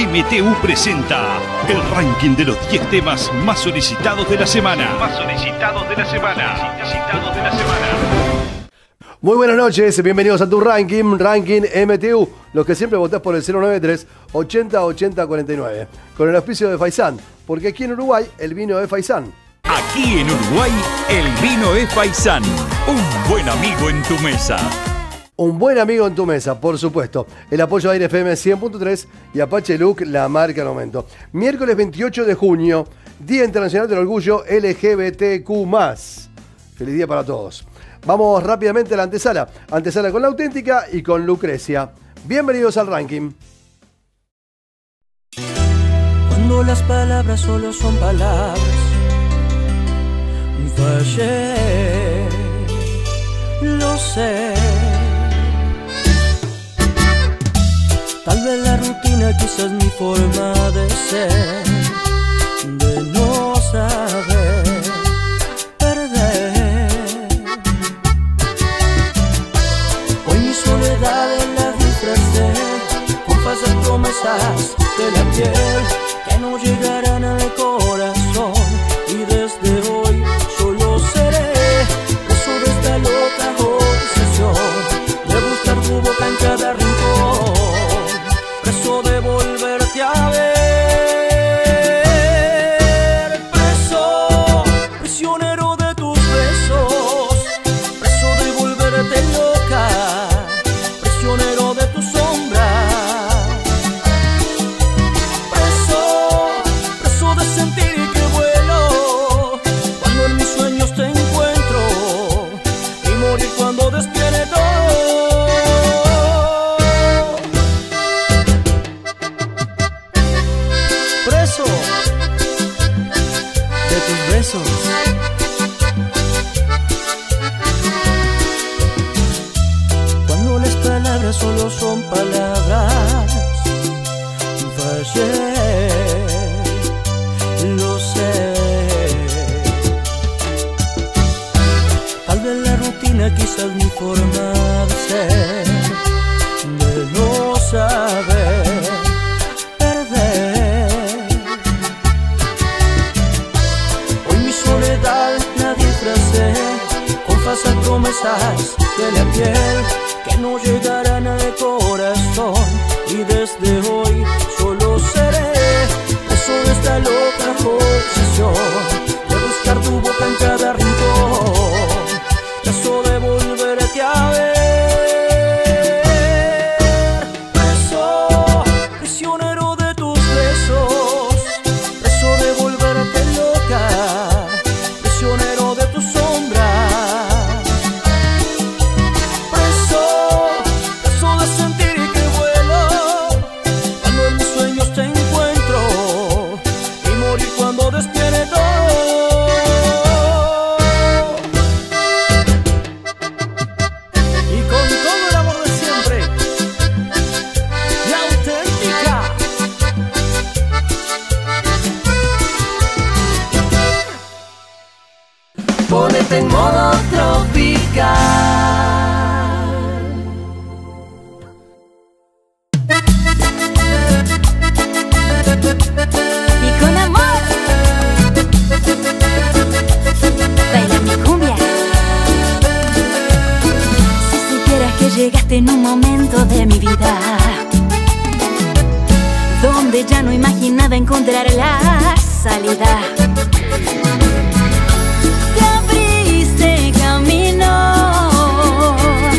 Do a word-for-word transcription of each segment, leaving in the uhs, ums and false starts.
M T U presenta el ranking de los diez temas más solicitados de la semana. Más solicitados de la semana. Solicitados de la semana. Muy buenas noches, bienvenidos a tu ranking, ranking M T U, los que siempre votás por el cero nueve tres, ochenta, ochenta, cuarenta y nueve, con el auspicio de Faisán, porque aquí en Uruguay el vino es Faisán. Aquí en Uruguay el vino es Faisán, un buen amigo en tu mesa. Un buen amigo en tu mesa, por supuesto. El apoyo de Aire F M cien punto tres y Apache Look, la marca al aumento. Miércoles veintiocho de junio, Día Internacional del Orgullo L G B T Q más. Feliz día para todos. Vamos rápidamente a la antesala. Antesala con La Auténtica y con Lucrecia. Bienvenidos al ranking. Cuando las palabras solo son palabras, fallé, lo sé. Tal vez la rutina quizás mi forma de ser, de no saber perder. Hoy mi soledad la disfracé con falsas promesas de la piel que no llegarán al corazón, y desde hoy solo seré preso de esta loca obsesión de buscar tu boca en cada rincón, preso de volverte a ver, preso, prisionero de tus besos, preso de volverte loca, prisionero de tu sombra, preso, preso de sentir que vuelo cuando en mis sueños te encuentro y morir cuando despierto. Preso de tus besos. Cuando las palabras solo son palabras, fallé, lo sé. Tal vez la rutina quizás mi forma de ser, de no saber perder. Hoy mi soledad la disfracé con falsas promesas de la piel que no llegarán al corazón, y desde hoy solo seré preso de esta loca obsesión de buscar tu boca en cada rincón, preso de volverte a ver, preso, prisionero de tus besos, preso de volverte loca, prisionero de tu sombra, preso, preso de sentir que vuelo cuando en mis sueños te encuentro y morir cuando despierto. Y con todo el amor de siempre, La Auténtica. Ponete en modo tropical. Y con amor baila mi cumbia. Si supieras que llegaste en un momento de mi vida donde ya no imaginaba encontrar la salida, te abriste camino,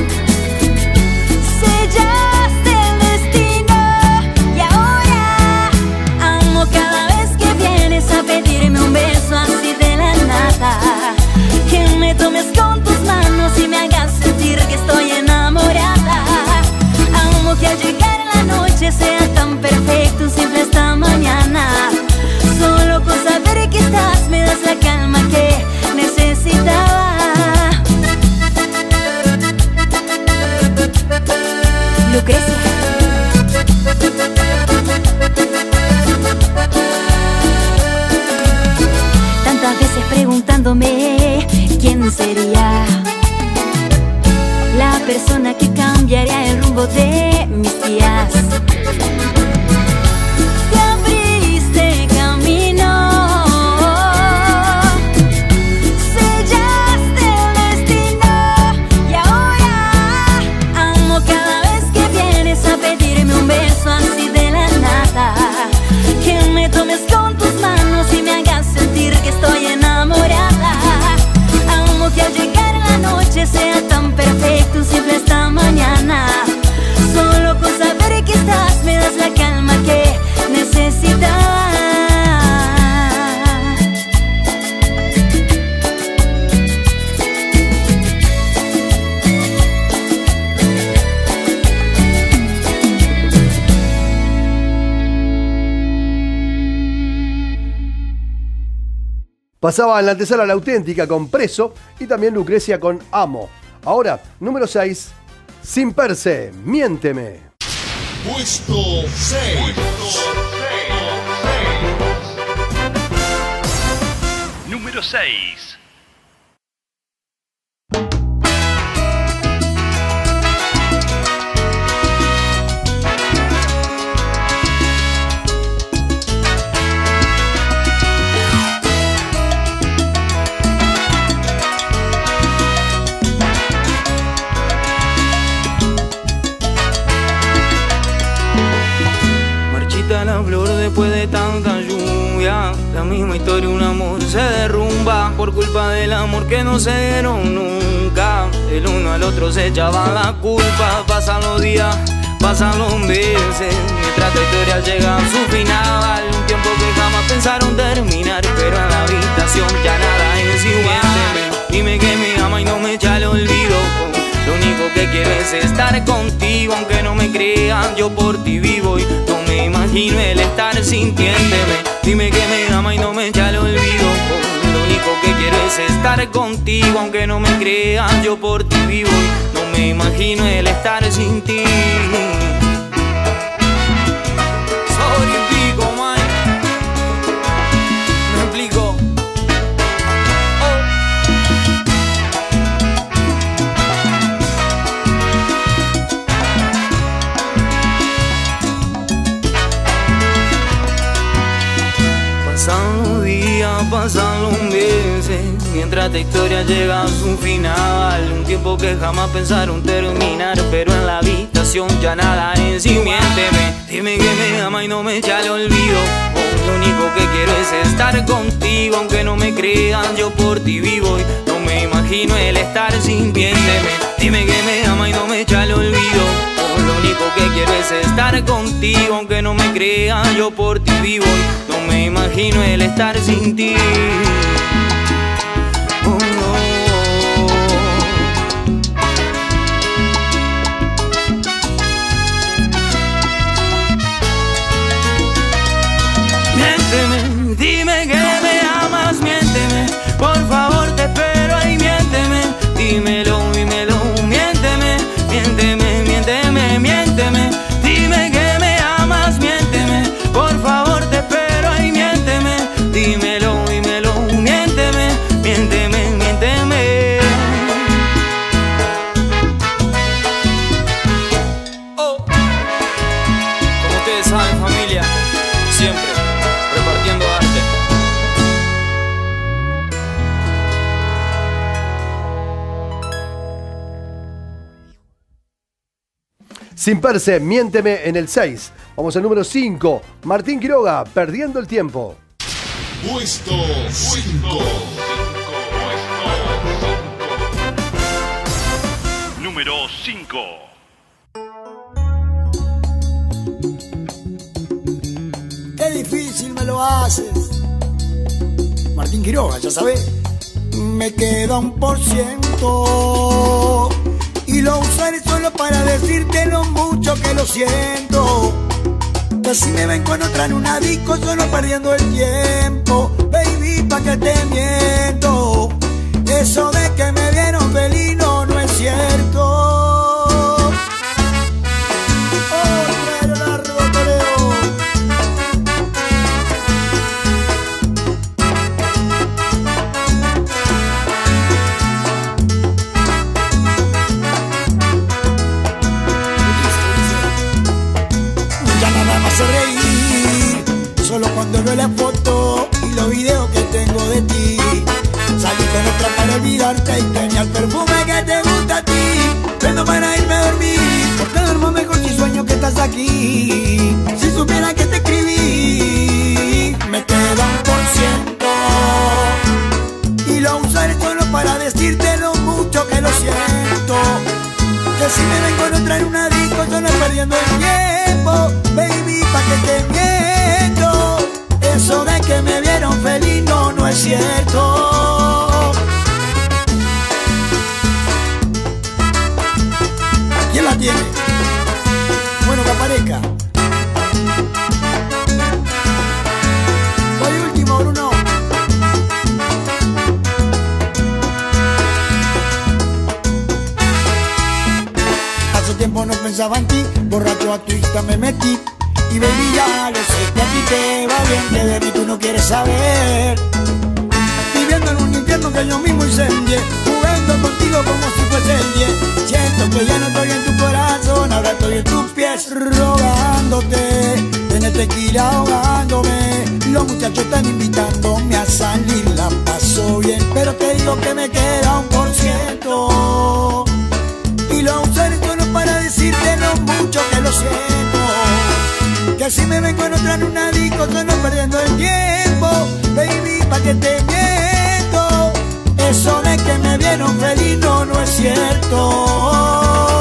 sellaste el destino, y ahora amo cada vez que vienes a pedirme un beso así de la nada, que me tomes con tus manos y me hagas sentir que estoy enamorada. Amo que al llegar la noche sea tan perfecto, siempre esta mañana, solo con saber que estás me das la calma que necesitaba. Lucrecia. Tantas veces preguntándome quién sería la persona que cambiaría el rumbo de mis días. Pasaba en la antesala La Auténtica con Preso y también Lucrecia con Amo. Ahora, número seis, Sin Perse, Miénteme. Puesto seis. Número seis. La flor después de tanta lluvia, la misma historia, un amor se derrumba por culpa del amor que no se dieron nunca. El uno al otro se echaban la culpa. Pasan los días, pasan los meses, mientras la historia llega a su final. Un tiempo que jamás pensaron terminar, pero en la habitación ya nada es igual. Dime que me ama y no me echa el olvido. Lo único que quiero es estar contigo, aunque no me crean, yo por ti vivo y no me imagino el estar sintiéndome. Dime que me ama y no me echa el olvido. Lo único que quiero es estar contigo, aunque no me crean, yo por ti vivo y no me imagino el estar sin ti. Sorry, explico, man. Me explico. Pasan los días, pasan los meses, mientras esta historia llega a su final. Un tiempo que jamás pensaron terminar, pero en la habitación ya nada es igual. Miénteme, dime que me ama y no me echa el olvido. Oh, lo único que quiero es estar contigo, aunque no me crean, yo por ti vivo y no me imagino el estar sin ti. Miénteme, dime que me ama y no me echa el olvido. Oh, lo único que quiero es estar contigo, aunque no me crean, yo por ti vivo y no me imagino el estar sin ti. Oh, no. Miénteme, dime que me amas, miénteme, por favor te espero ahí, miénteme, dímelo, dímelo, miénteme, miénteme, miénteme, miénteme, dime que me amas, miénteme, por favor te espero ahí, miénteme, dímelo, dímelo, miénteme, miénteme, miénteme. Oh, como ustedes saben, familia, siempre repartiendo arte. Sin Perse, Miénteme en el seis. Vamos al número cinco. Martín Quiroga, Perdiendo el Tiempo. Puesto cinco. Número cinco. Qué difícil me lo haces, Martín Quiroga, ya sabes. Me queda un por ciento y lo usaré solo para decirte lo mucho que lo siento. Que si me ven con otra en una disco solo perdiendo el tiempo, baby, pa' que te miento. Eso de que me vieron feliz no, no es cierto. Solo cuando veo la foto y los videos que tengo de ti. Salí con otra para olvidarte y tenía el perfume que te gusta a ti. Prendo para irme a dormir, porque duermo mejor si sueño que estás aquí. Si supiera que te escribí, me queda un por ciento y lo usaré solo para decirte lo mucho que lo siento. Que si me ven con otra en una disco solo perdiendo el tiempo, baby, pa' que te miento. Eso de que me vieron feliz no, no es cierto. ¿Quién la tiene? Bueno, que aparezca. Voy último, Bruno. tiempo no pensaba en ti, borracho a tu Insta me metí. Y baby, ya lo sé que a ti te va bien, que de mí tú no quieres saber. Viviendo en un infierno que yo mismo incendié, jugando contigo como si fuese el diez. Siento que ya no estoy en tu corazón, ahora estoy en tus pies, rogándote. Tenés tequila ahogándome, los muchachos están invitándome a salir, la paso bien, pero te digo que me queda un por ciento. Y lo usaré solo para decirte lo mucho que lo siento. Que si me vengo en otra en una disco, solo perdiendo el tiempo. Baby, pa' que te miento, eso de que me vieron feliz no, no es cierto.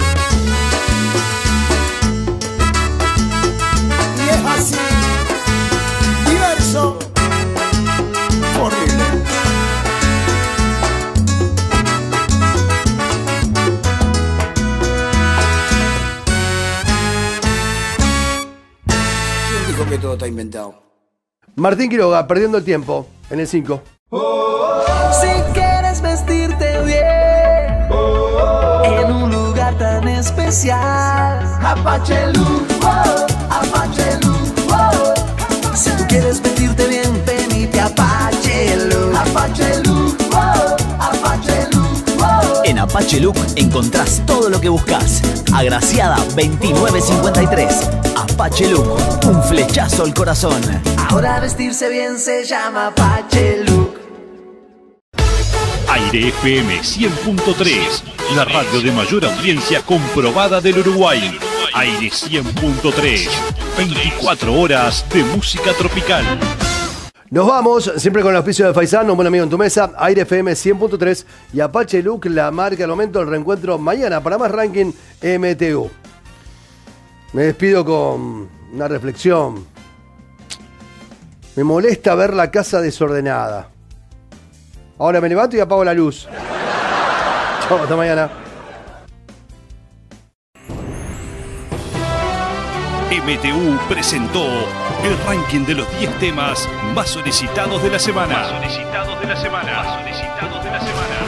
Y es así, diverso, horrible. ¿Quién dijo que todo está inventado? Martín Quiroga, Perdiendo el Tiempo, en el cinco. Si quieres vestirte bien en un lugar tan especial, Apache Look, oh, Apache Look, oh. Si tú quieres vestirte bien, venite a Apache Look, Apache Look, oh, Apache Look, oh. En Apache Look encontrás todo lo que buscas. Agraciada veintinueve cincuenta y tres. Apache Look, un flechazo al corazón. Ahora vestirse bien se llama Apache Look. Aire F M cien punto tres, la radio de mayor audiencia comprobada del Uruguay. Aire cien punto tres, veinticuatro horas de música tropical. Nos vamos, siempre con el auspicio de Faisán, un buen amigo en tu mesa, Aire F M cien punto tres y Apache Look, la marca del momento, el reencuentro mañana para más ranking M T U. Me despido con una reflexión. Me molesta ver la casa desordenada. Ahora me levanto y apago la luz. Chau, hasta mañana. M T U presentó el ranking de los diez temas más solicitados de la semana. Más solicitados de la semana. Más solicitados de la semana.